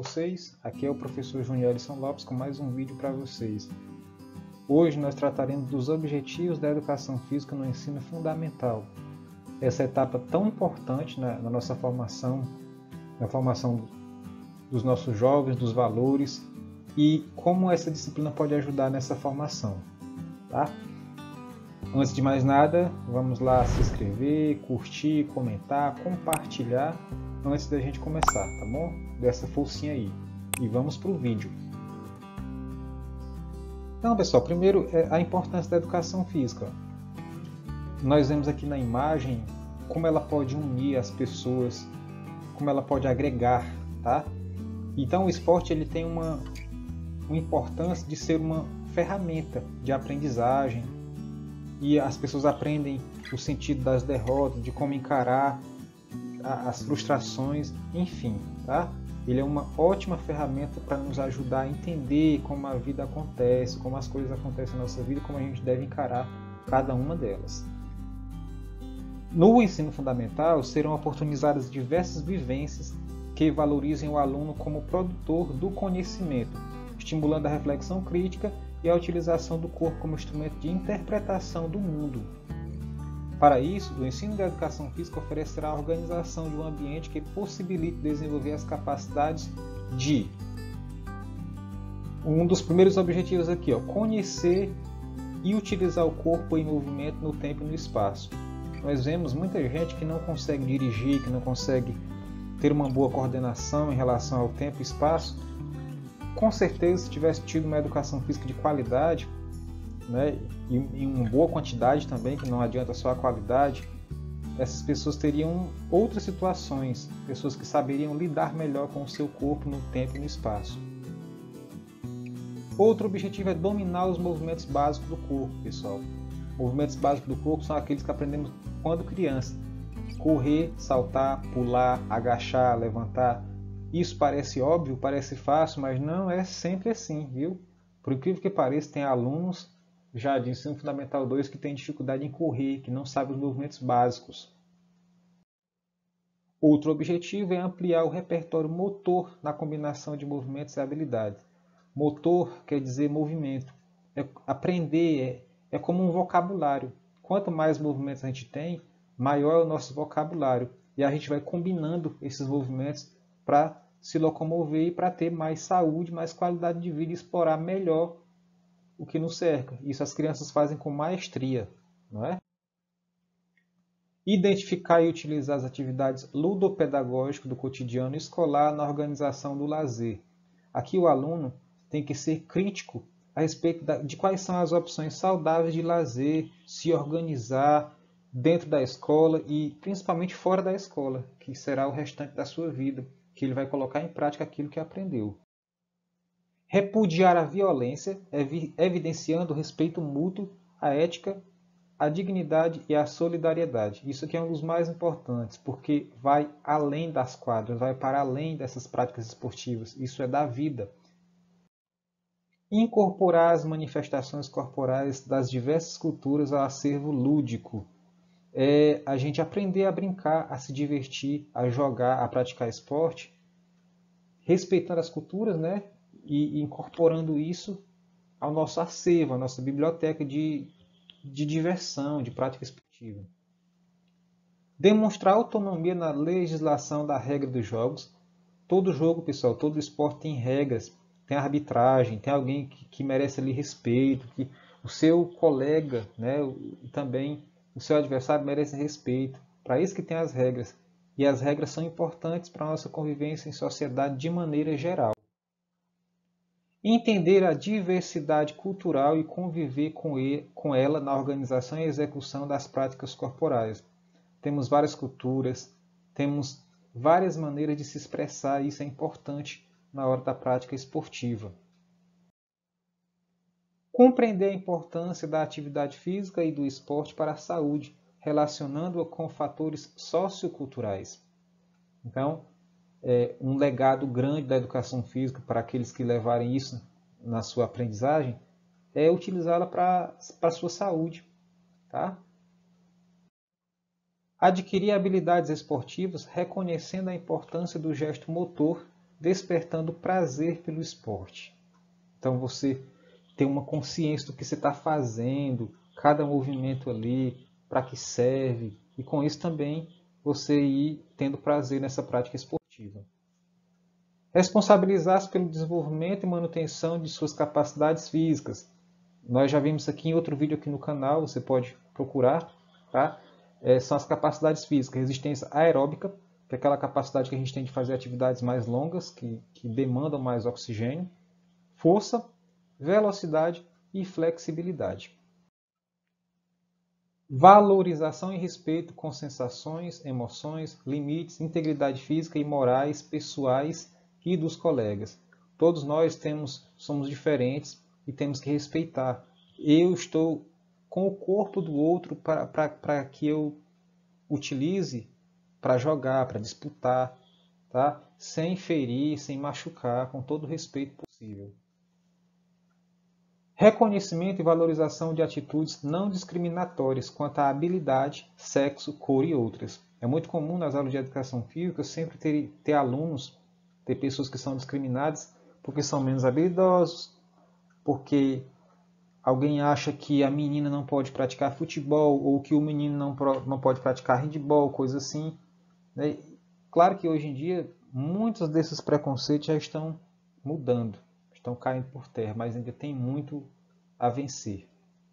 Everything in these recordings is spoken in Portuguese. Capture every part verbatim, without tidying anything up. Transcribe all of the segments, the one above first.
vocês? Aqui é o professor Junielson Lopes com mais um vídeo para vocês. Hoje nós trataremos dos objetivos da educação física no ensino fundamental. Essa etapa tão importante na, na nossa formação, na formação dos nossos jovens, dos valores e como essa disciplina pode ajudar nessa formação, tá? Antes de mais nada, vamos lá se inscrever, curtir, comentar, compartilhar antes da gente começar, tá bom? Dessa forcinha aí. E vamos para o vídeo. Então, pessoal, primeiro é a importância da educação física. Nós vemos aqui na imagem como ela pode unir as pessoas, como ela pode agregar, tá? Então, o esporte ele tem uma, uma importância de ser uma ferramenta de aprendizagem, e as pessoas aprendem o sentido das derrotas, de como encarar as frustrações, enfim, tá? Ele é uma ótima ferramenta para nos ajudar a entender como a vida acontece, como as coisas acontecem na nossa vida, como a gente deve encarar cada uma delas. No ensino fundamental, serão oportunizadas diversas vivências que valorizem o aluno como produtor do conhecimento, estimulando a reflexão crítica e a utilização do corpo como instrumento de interpretação do mundo. Para isso, o ensino da educação física oferecerá a organização de um ambiente que possibilite desenvolver as capacidades de... Um dos primeiros objetivos aqui, ó, conhecer e utilizar o corpo em movimento no tempo e no espaço. Nós vemos muita gente que não consegue dirigir, que não consegue ter uma boa coordenação em relação ao tempo e espaço. Com certeza, se tivesse tido uma educação física de qualidade, né, e em uma boa quantidade também, que não adianta só a qualidade, essas pessoas teriam outras situações, pessoas que saberiam lidar melhor com o seu corpo no tempo e no espaço. Outro objetivo é dominar os movimentos básicos do corpo, pessoal. Movimentos básicos do corpo são aqueles que aprendemos quando criança. Correr, saltar, pular, agachar, levantar. Isso parece óbvio, parece fácil, mas não é sempre assim, viu? Por incrível que pareça, tem alunos já de ensino fundamental dois que têm dificuldade em correr, que não sabem os movimentos básicos. Outro objetivo é ampliar o repertório motor na combinação de movimentos e habilidades. Motor quer dizer movimento. É, aprender é, é como um vocabulário. Quanto mais movimentos a gente tem, maior é o nosso vocabulário. E a gente vai combinando esses movimentos para se locomover e para ter mais saúde, mais qualidade de vida e explorar melhor o que nos cerca. Isso as crianças fazem com maestria, não é? Identificar e utilizar as atividades ludopedagógicas do cotidiano escolar na organização do lazer. Aqui o aluno tem que ser crítico a respeito de quais são as opções saudáveis de lazer, se organizar dentro da escola e principalmente fora da escola, que será o restante da sua vida, que ele vai colocar em prática aquilo que aprendeu. Repudiar a violência, evidenciando o respeito mútuo, a ética, a dignidade e a solidariedade. Isso aqui é um dos mais importantes, porque vai além das quadras, vai para além dessas práticas esportivas. Isso é da vida. Incorporar as manifestações corporais das diversas culturas ao acervo lúdico. É a gente aprender a brincar, a se divertir, a jogar, a praticar esporte, respeitando as culturas, né? E incorporando isso ao nosso acervo, à nossa biblioteca de, de diversão, de prática esportiva. Demonstrar autonomia na legislação da regra dos jogos. Todo jogo, pessoal, todo esporte tem regras, tem arbitragem, tem alguém que, que merece ali respeito, que o seu colega, né, e também o seu adversário merece respeito. Para isso que tem as regras. E as regras são importantes para a nossa convivência em sociedade de maneira geral. Entender a diversidade cultural e conviver com, ele, com ela na organização e execução das práticas corporais. Temos várias culturas, temos várias maneiras de se expressar, e isso é importante na hora da prática esportiva. Compreender a importância da atividade física e do esporte para a saúde, relacionando-a com fatores socioculturais. Então, é um legado grande da educação física para aqueles que levarem isso na sua aprendizagem é utilizá-la para a sua saúde, tá? Adquirir habilidades esportivas reconhecendo a importância do gesto motor despertando prazer pelo esporte. Então você ter uma consciência do que você está fazendo, cada movimento ali, para que serve, e com isso também você ir tendo prazer nessa prática esportiva. Responsabilizar-se pelo desenvolvimento e manutenção de suas capacidades físicas. Nós já vimos aqui em outro vídeo aqui no canal, você pode procurar, tá? É, são as capacidades físicas, resistência aeróbica, que é aquela capacidade que a gente tem de fazer atividades mais longas, que, que demandam mais oxigênio, força, velocidade e flexibilidade. Valorização e respeito com sensações, emoções, limites, integridade física e morais pessoais e dos colegas. Todos nós temos, somos diferentes e temos que respeitar. Eu estou com o corpo do outro para que eu utilize para jogar, para disputar, tá? Sem ferir, sem machucar, com todo o respeito possível. Reconhecimento e valorização de atitudes não discriminatórias quanto à habilidade, sexo, cor e outras. É muito comum nas aulas de educação física sempre ter, ter alunos, ter pessoas que são discriminadas porque são menos habilidosos, porque alguém acha que a menina não pode praticar futebol ou que o menino não, não pode praticar handebol, coisa assim. Né? Claro que hoje em dia muitos desses preconceitos já estão mudando, estão caindo por terra, mas ainda tem muito a vencer.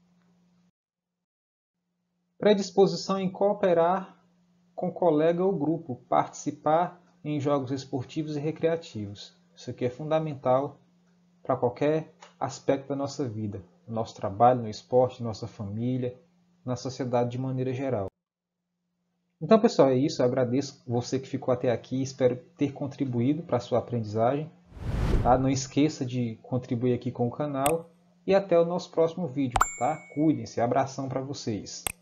Predisposição em cooperar com colega ou grupo, participar em jogos esportivos e recreativos. Isso aqui é fundamental para qualquer aspecto da nossa vida, no nosso trabalho, no esporte, nossa família, na sociedade de maneira geral. Então, pessoal, é isso. Eu agradeço você que ficou até aqui. Espero ter contribuído para a sua aprendizagem. Tá? Não esqueça de contribuir aqui com o canal. E até o nosso próximo vídeo. Tá? Cuidem-se. Abração para vocês.